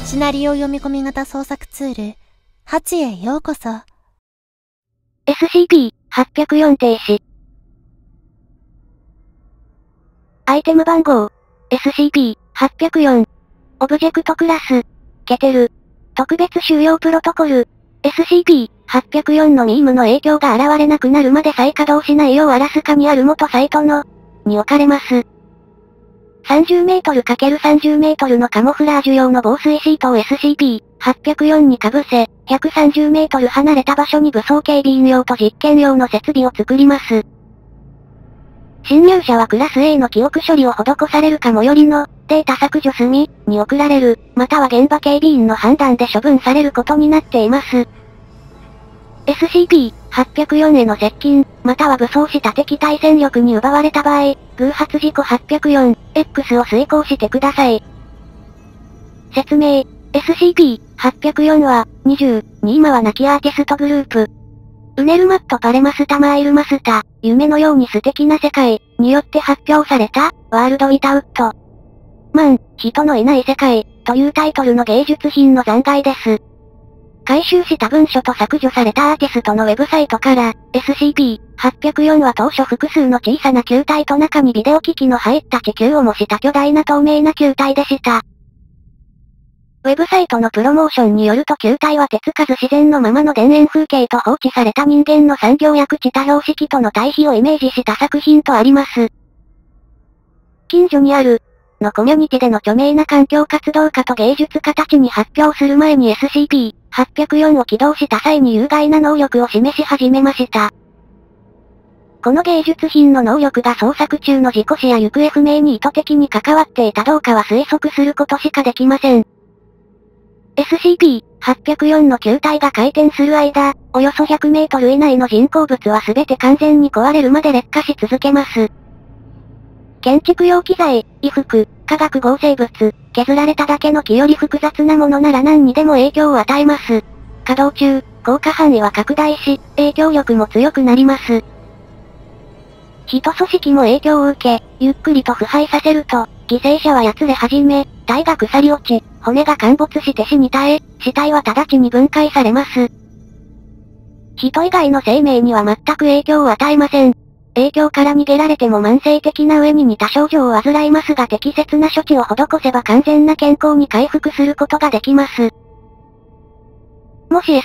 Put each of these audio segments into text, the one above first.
シナリオ読み込み型創作ツール、ハチへようこそ。 SCP-804 停止。アイテム番号、SCP-804。オブジェクトクラス、ケテル。特別収容プロトコル、SCP-804 のミームの影響が現れなくなるまで再稼働しないようアラスカにある元サイトの、に置かれます。30メートル ×30 メートルのカモフラージュ用の防水シートを SCP-804 に被せ、130メートル離れた場所に武装警備員用と実験用の設備を作ります。侵入者はクラス A の記憶処理を施されるか最寄りの、データ削除済み、に送られる、または現場警備員の判断で処分されることになっています。SCP-804 への接近、または武装した敵対戦力に奪われた場合、偶発事故 804X を遂行してください。説明、SCP-804 は、20、に今は亡きアーティストグループ。ウネルマット・パレマスタ・マーイルマスタ、夢のように素敵な世界、によって発表された、ワールド・ウィタウッド。人のいない世界、というタイトルの芸術品の残骸です。回収した文書と削除されたアーティストのウェブサイトから、SCP-804 は当初複数の小さな球体と中にビデオ機器の入った地球を模した巨大な透明な球体でした。ウェブサイトのプロモーションによると球体は手つかず自然のままの田園風景と放置された人間の産業や地多様式との対比をイメージした作品とあります。近所にある、のコミュニティでの著名な環境活動家と芸術家たちに発表する前に SCP-804 を起動した際に有害な能力を示し始めました。この芸術品の能力が捜索中の事故死や行方不明に意図的に関わっていたどうかは推測することしかできません。SCP-804 の球体が回転する間、およそ100メートル以内の人工物はすべて完全に壊れるまで劣化し続けます。建築用機材、衣服、化学合成物、削られただけの木より複雑なものなら何にでも影響を与えます。稼働中、効果範囲は拡大し、影響力も強くなります。人組織も影響を受け、ゆっくりと腐敗させると、犠牲者はやつれ始め、体が腐り落ち、骨が陥没して死に絶え、死体は直ちに分解されます。人以外の生命には全く影響を与えません。影響から逃げられても慢性的な上に似た症状を患いますが適切な処置を施せば完全な健康に回復することができます。もし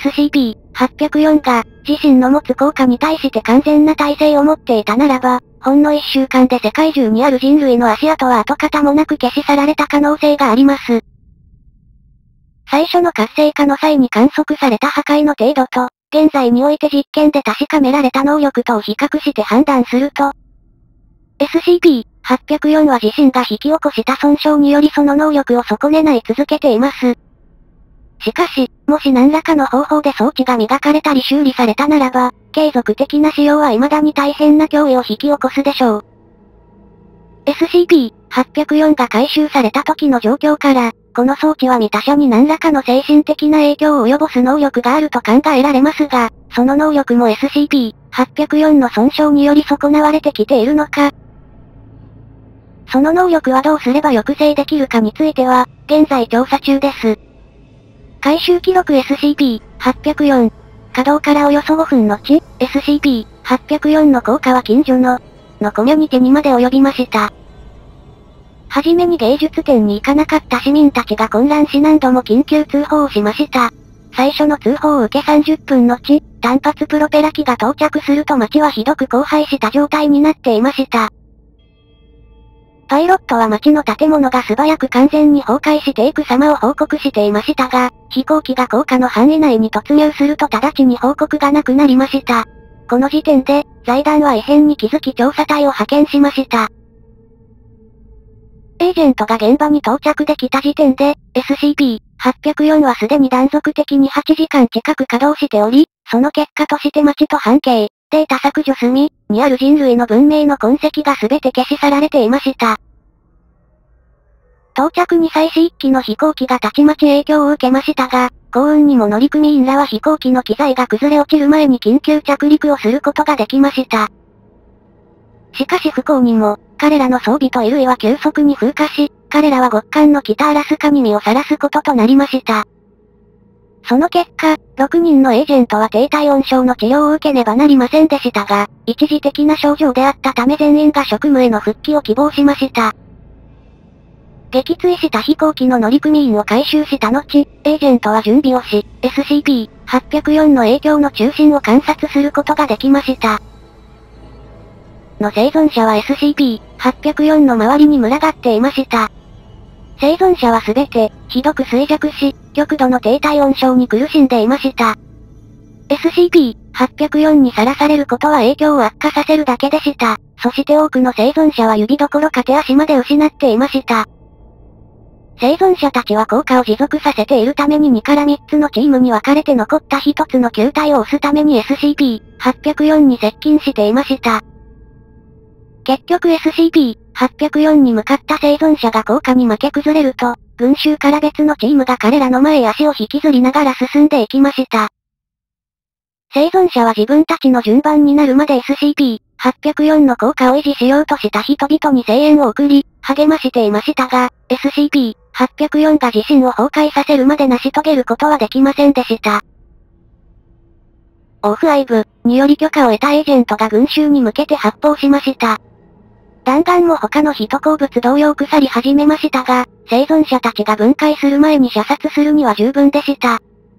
SCP-804 が、自身の持つ効果に対して完全な耐性を持っていたならば、ほんの1週間で世界中にある人類の足跡は跡形もなく消し去られた可能性があります。最初の活性化の際に観測された破壊の程度と、現在において実験で確かめられた能力とを比較して判断すると、SCP-804 は自身が引き起こした損傷によりその能力を損ねない続けています。しかし、もし何らかの方法で装置が磨かれたり修理されたならば、継続的な使用は未だに大変な脅威を引き起こすでしょう。SCP-804 が回収された時の状況から、この装置は未他者に何らかの精神的な影響を及ぼす能力があると考えられますが、その能力も SCP-804 の損傷により損なわれてきているのか。その能力はどうすれば抑制できるかについては、現在調査中です。回収記録 SCP-804。稼働からおよそ5分後、SCP-804 の効果は近所のコミュニティにまで及びました。はじめに芸術展に行かなかった市民たちが混乱し何度も緊急通報をしました。最初の通報を受け30分後、単発プロペラ機が到着すると街はひどく荒廃した状態になっていました。パイロットは街の建物が素早く完全に崩壊していく様を報告していましたが、飛行機が降下の範囲内に突入すると直ちに報告がなくなりました。この時点で、財団は異変に気づき調査隊を派遣しました。エージェントが現場に到着できた時点で、SCP-804 はすでに断続的に8時間近く稼働しており、その結果として街と半径、データ削除済み、にある人類の文明の痕跡が全て消し去られていました。到着に際し1機の飛行機がたちまち影響を受けましたが、幸運にも乗組員らは飛行機の機材が崩れ落ちる前に緊急着陸をすることができました。 しかし不幸にも、彼らの装備と衣類は急速に風化し、彼らは極寒の北アラスカに身をさらすこととなりました。その結果、6人のエージェントは低体温症の治療を受けねばなりませんでしたが、一時的な症状であったため全員が職務への復帰を希望しました。撃墜した飛行機の乗組員を回収した後、エージェントは準備をし、SCP-804 の影響の中心を観察することができました。の生存者は SCP-804 の周りに群がっていました。生存者はすべて、ひどく衰弱し、極度の低体温症に苦しんでいました。SCP-804 にさらされることは影響を悪化させるだけでした。そして多くの生存者は指どころか手足まで失っていました。生存者たちは効果を持続させているために2から3つのチームに分かれて残った1つの球体を押すために SCP-804 に接近していました。結局 SCP-804 に向かった生存者が効果に負け崩れると、群衆から別のチームが彼らの前へ足を引きずりながら進んでいきました。生存者は自分たちの順番になるまで SCP-804 の効果を維持しようとした人々に声援を送り、励ましていましたが、SCP-804 が自身を崩壊させるまで成し遂げることはできませんでした。オフアイブにより許可を得たエージェントが群衆に向けて発砲しました。弾丸も他の人工物同様腐り始めましたが、生存者たちが分解する前に射殺するには十分でした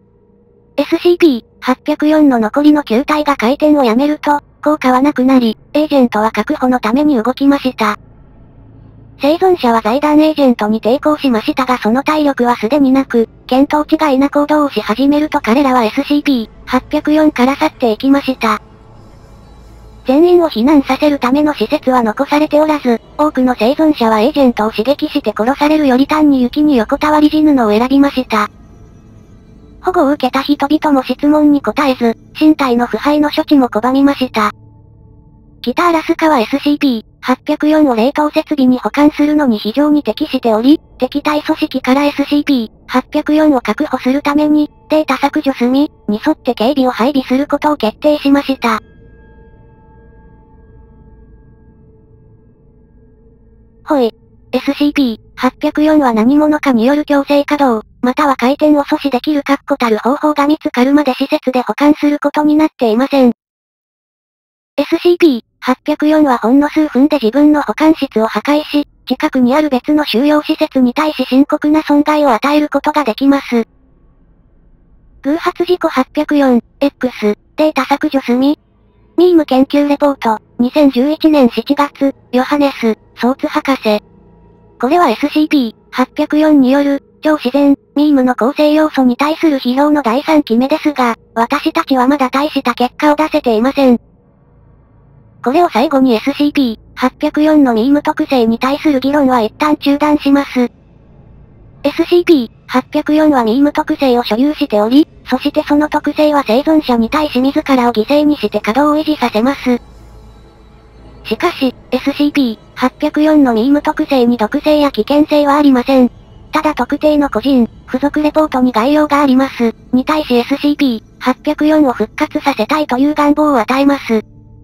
。SCP-804 の残りの球体が回転をやめると、効果はなくなり、エージェントは確保のために動きました。生存者は財団エージェントに抵抗しましたがその体力はすでになく、見当違いな行動をし始めると彼らは SCP-804 から去っていきました。全員を避難させるための施設は残されておらず、多くの生存者はエージェントを刺激して殺されるより単に雪に横たわり死ぬのを選びました。保護を受けた人々も質問に答えず、身体の腐敗の処置も拒みました。北アラスカは SCP-804 を冷凍設備に保管するのに非常に適しており、敵対組織から SCP-804 を確保するために、データ削除済みに沿って警備を配備することを決定しました。ほい。SCP-804 は何者かによる強制稼働、または回転を阻止できる確固たる方法が見つかるまで施設で保管することになっていません。SCP-804 はほんの数分で自分の保管室を破壊し、近くにある別の収容施設に対し深刻な損害を与えることができます。偶発事故 804X、データ削除済み。ミーム研究レポート、2011年7月、ヨハネス、ソーツ博士。これは SCP-804 による、超自然、ミームの構成要素に対する批評の第3期目ですが、私たちはまだ大した結果を出せていません。これを最後に SCP-804 のミーム特性に対する議論は一旦中断します。SCP-804 はミーム特性を所有しており、そしてその特性は生存者に対し自らを犠牲にして稼働を維持させます。しかし、SCP-804 のミーム特性に毒性や危険性はありません。ただ特定の個人、付属レポートに概要があります。に対し SCP-804 を復活させたいという願望を与えます。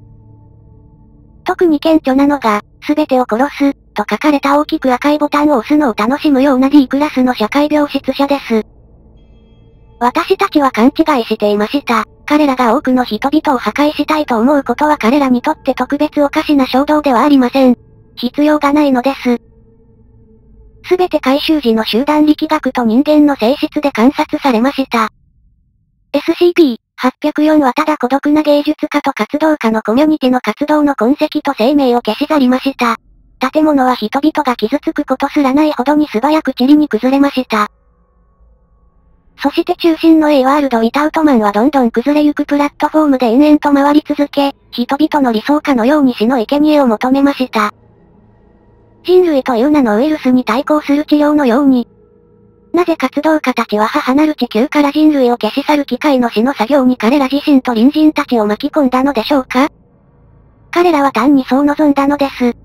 特に顕著なのが、すべてを殺す、と書かれた大きく赤いボタンを押すのを楽しむような D クラスの社会病質者です。私たちは勘違いしていました。彼らが多くの人々を破壊したいと思うことは彼らにとって特別おかしな衝動ではありません。必要がないのです。すべて回収時の集団力学と人間の性質で観察されました。SCP-804 はただ孤独な芸術家と活動家のコミュニティの活動の痕跡と生命を消し去りました。建物は人々が傷つくことすらないほどに素早く塵に崩れました。そして中心の A ワールド・ウィタウトマンはどんどん崩れゆくプラットフォームで延々と回り続け、人々の理想化のように死の生贄を求めました。人類という名のウイルスに対抗する治療のように。なぜ活動家たちは母なる地球から人類を消し去る機械の死の作業に彼ら自身と隣人たちを巻き込んだのでしょうか？彼らは単にそう望んだのです。